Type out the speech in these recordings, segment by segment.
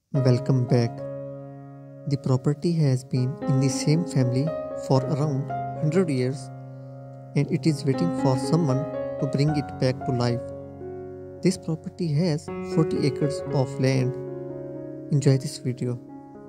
Welcome back. The property has been in the same family for around 100 years and it is waiting for someone to bring it back to life. This property has 40 acres of land. Enjoy this video.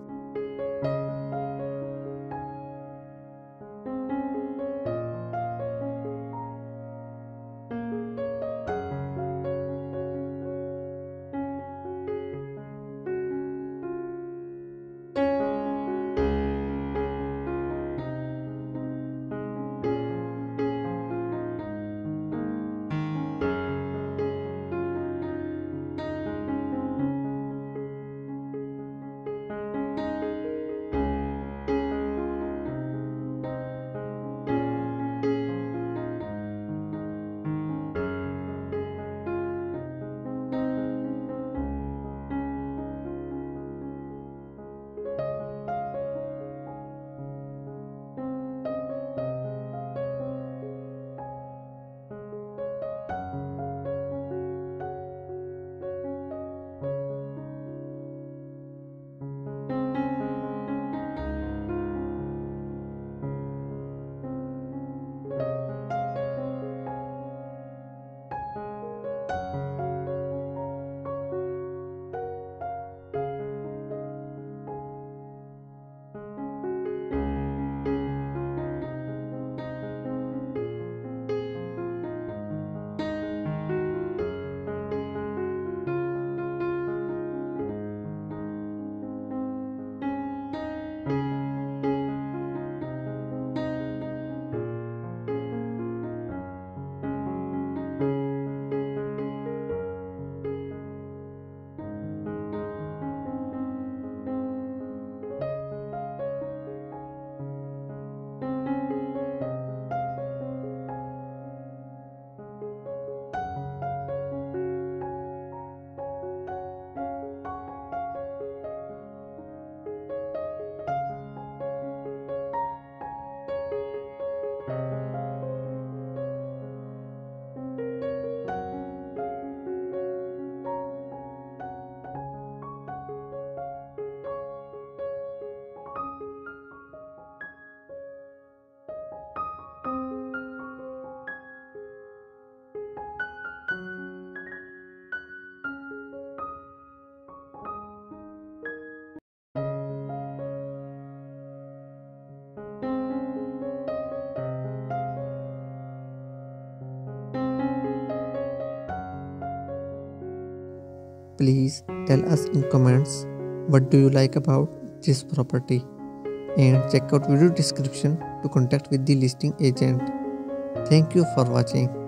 Please tell us in comments what do you like about this property and check out video description to contact with the listing agent. Thank you for watching.